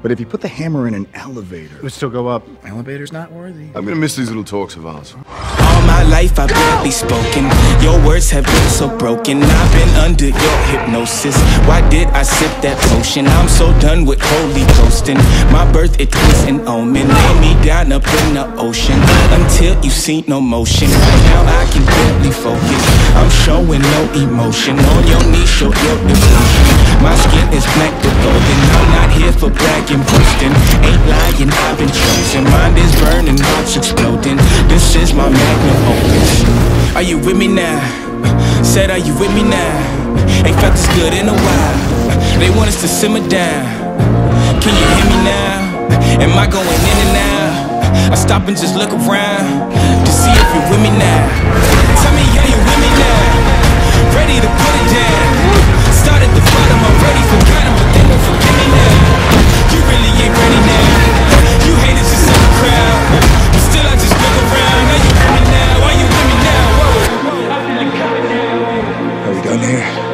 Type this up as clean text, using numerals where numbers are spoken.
But if you put the hammer in an elevator, It would still go up. elevator's not worthy. I'm gonna miss these little talks of ours. All my life I've barely spoken. Your words have been so broken. I've been under your hypnosis. Why did I sip that potion? I'm so done with holy ghosting. My birth, it was an omen. Lay me down up in the ocean until you see no motion. Right now I can barely focus. I'm showing no emotion. On your knees, show your devotion. My skin is black to golden. I'm not here for bragging, boasting. Ain't lying, I've been chosen. Mind is burning, heart's exploding. This is my magnum opus. Are you with me now? Said, are you with me now? Ain't felt this good in a while. They want us to simmer down. Can you hear me now? Am I going in and out? I stop and just look around to see if you're with me now. Tell me, are you with me now? Ready to put it down. Start at the bottom, I'm ready for bottom, but they won't forget me now. You really ain't ready now. You haters just in the crowd, but still I just look around. Are you with me now? Are you with me now? Whoa. Are we done here?